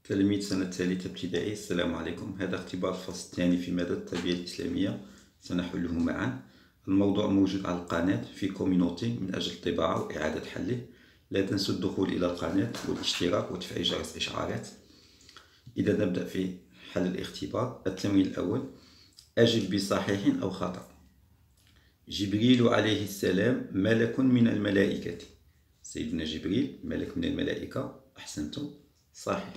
تلاميذ سنة الثالثة ابتدائي، السلام عليكم. هذا اختبار الفصل الثاني في مادة التربية الإسلامية، سنحله معا. الموضوع موجود على القناة في كوميونوتي من أجل الطباعة وإعادة حله. لا تنسوا الدخول إلى القناة والاشتراك وتفعيل جرس الإشعارات. إذا نبدأ في حل الاختبار. التمرين الأول: أجب بصحيح أو خطأ. جبريل عليه السلام ملك من الملائكة. سيدنا جبريل ملك من الملائكة. أحسنتم، صحيح.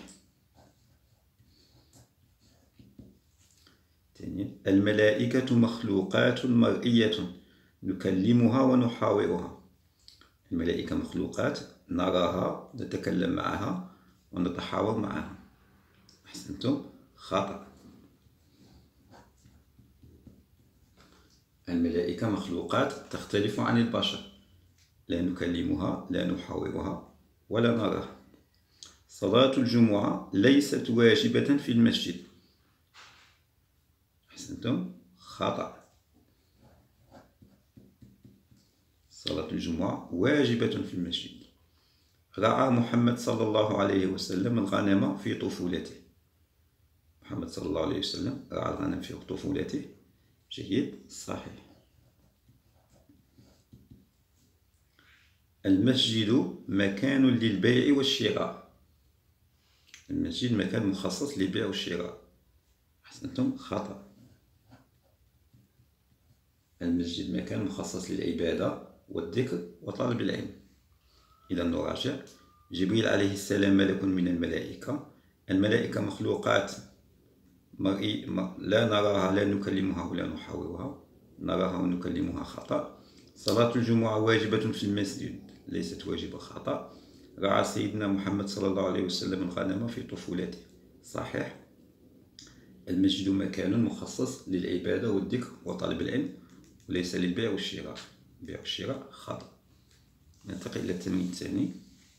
الملائكة مخلوقات مرئية نكلمها ونحاورها. الملائكة مخلوقات نراها، نتكلم معها ونتحاور معها. أحسنتم، خطأ. الملائكة مخلوقات تختلف عن البشر، لا نكلمها، لا نحاورها، ولا نراها. صلاة الجمعة ليست واجبة في المسجد. أحسنتم، خطأ. صلاة الجمعة واجبة في المسجد. رعى محمد صلى الله عليه وسلم الغنم في طفولته. محمد صلى الله عليه وسلم رعى الغنم في طفولته. جيد، صحيح. المسجد مكان للبيع والشراء. المسجد مكان مخصص للبيع والشراء. أحسنتم، خطأ. المسجد مكان مخصص للعبادة والذكر وطلب العلم. إذا نراجع: جبريل عليه السلام ملك من الملائكة. الملائكة مخلوقات لا نراها، لا نكلمها ولا نحاورها، نراها ونكلمها. خطأ. صلاة الجمعة واجبة في المسجد، ليست واجبة. خطأ. رعى سيدنا محمد صلى الله عليه وسلم الغنم في طفولته. صحيح. المسجد مكان مخصص للعبادة والذكر وطلب العلم، وليس للبيع والشراء. البيع والشراء خطأ. ننتقل إلى التمرين الثاني.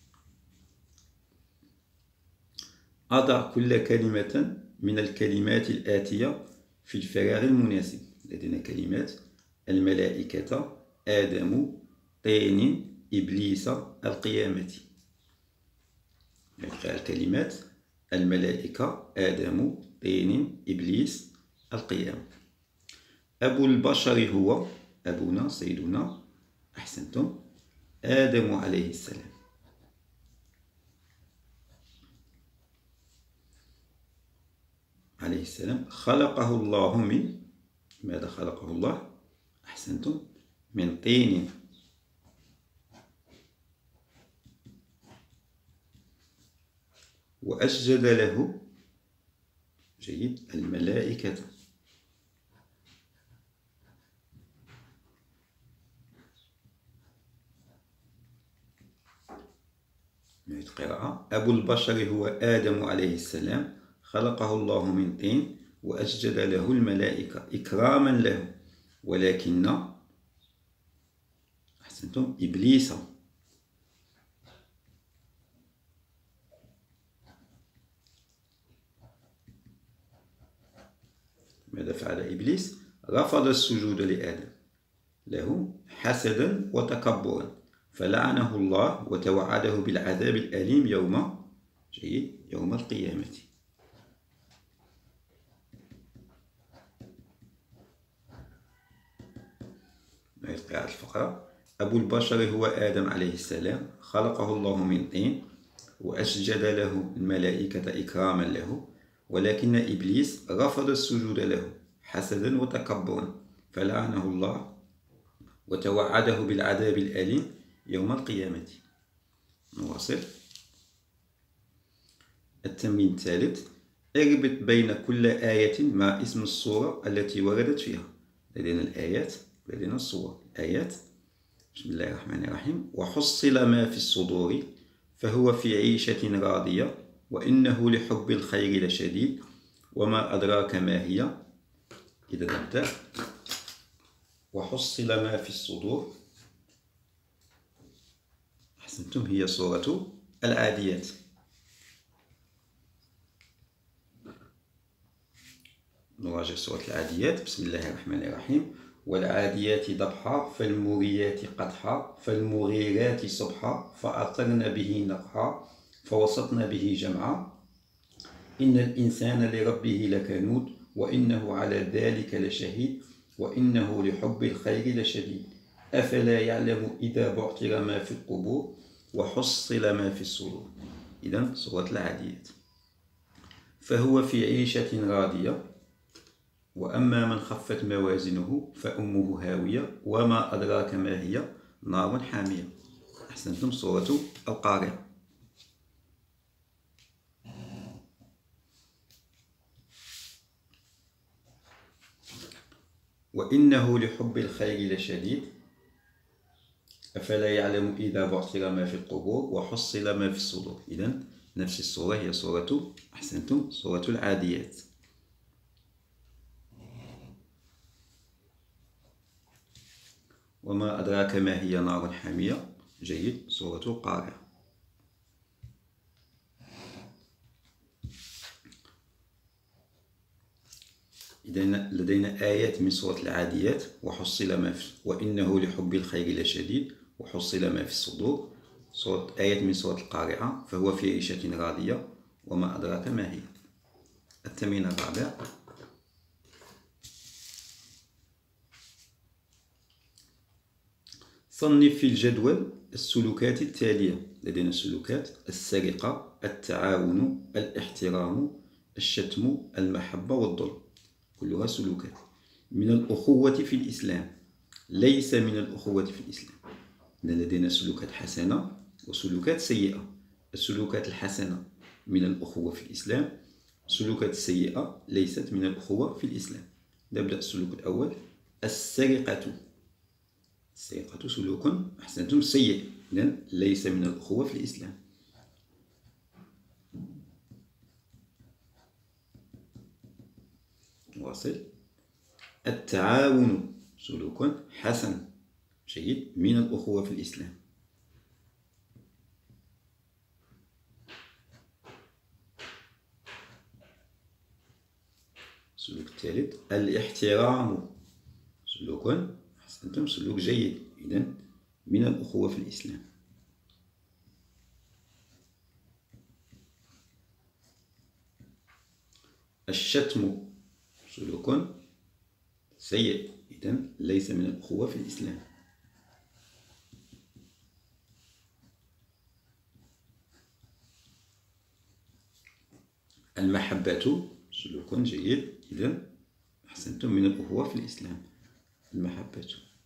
أضع كل كلمة من الكلمات الآتية في الفراغ المناسب. لدينا كلمات: الملائكة، آدم، طين، إبليس، القيامة. نقرأ الكلمات: الملائكة، آدم، طين، إبليس، القيامة. أبو البشر هو أبونا، سيدنا. أحسنتم، آدم عليه السلام. عليه السلام. خلقه الله من ماذا؟ خلقه الله. أحسنتم، من طين. وأسجد له. جيد، الملائكة. نعيد القراءة: أبو البشر هو آدم عليه السلام. خلقه الله من طين وأسجد له الملائكة إكراما له، ولكن أحسنتم إبليس. ماذا فعل إبليس؟ رفض السجود لآدم، له حسدا وتكبرا، فلعنه الله وتوعده بالعذاب الأليم يوم القيامة. نعيد قراءة الفقرة: أبو البشر هو آدم عليه السلام. خلقه الله من طين وأسجد له الملائكة إكراما له، ولكن إبليس رفض السجود له حسدا وتكبرا، فلعنه الله وتوعده بالعذاب الأليم يوم القيامة. نواصل. التمرين الثالث: اربط بين كل آية مع اسم السورة التي وردت فيها. لدينا الآيات، لدينا الصور. آيات: بسم الله الرحمن الرحيم. وحصل ما في الصدور فهو في عيشة راضية وإنه لحب الخير لشديد وما أدراك ما هي. إذا نبدأ: وحصل ما في الصدور. أحسنتم، هي سورة العاديات. نراجع سورة العاديات. بسم الله الرحمن الرحيم. والعاديات ضبحا فالموريات قدحا فالمغيرات صبحا فأثرن به نقحا فوسطن به جمعا إن الإنسان لربه لكنود وإنه على ذلك لشهيد وإنه لحب الخير لشديد أفلا يعلم إذا بعثر ما في القبور وحصل ما في الصدور. إذن سورة العاديات. فهو في عيشة راضية وأما من خفت موازينه فأمه هاوية وما أدراك ما هي نار حامية. أحسنتم. سورة القارعة. وإنه لحب الخير لشديد أفلا يعلم إذا بعثر ما في القبور وحصل ما في الصدور. إذن نفس السورة هي سورة أحسنتم سورة العاديات. وما أدراك ما هي نار حامية. جيد. سورة القارعة. إذا لدينا آيات من سورة العاديات وحصل ما في وإنه لحب الخير لشديد وحصل ما في الصدور. آيات من سورة القارعة فهو في عيشة راضية وما أدراك ما هي. التمرين الرابع. صنف في الجدول السلوكات التالية. لدينا السلوكات: السرقة، التعاون، الاحترام، الشتم، المحبة والظلم. كلها سلوكات من الأخوة في الإسلام، ليس من الأخوة في الإسلام. لدينا سلوكات حسنة وسلوكات سيئة. السلوكات الحسنة من الأخوة في الإسلام، السلوكات السيئة ليست من الأخوة في الإسلام. نبدأ السلوك الأول: السرقة. السرقة سلوك أحسنتم سيء، إذن ليس من الأخوة في الإسلام. واصل. التعاون سلوك حسن جيد من الأخوة في الإسلام. السلوك الثالث: الاحترام سلوك أحسنتم سلوك جيد، إذن من الأخوة في الإسلام. الشتم سلوك سيء، إذن ليس من الأخوة في الإسلام. المحبة سلوك جيد، إذن أحسنتم من الأخوة في الإسلام. المحبة.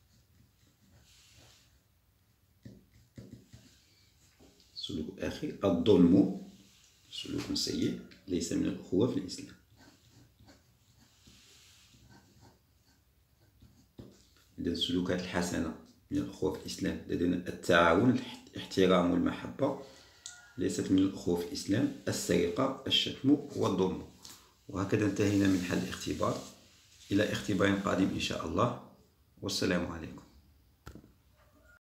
السلوك الأخير: الظلم سلوك سيء، ليس من الأخوة في الإسلام. إذن السلوكات الحسنة من الأخوة في الإسلام لدينا التعاون، الاحترام والمحبة، ليست من الأخوة في الإسلام. السرقة، الشتم والظلم. وهكذا انتهينا من حل الاختبار. إلى اختبار قادم إن شاء الله، والسلام عليكم.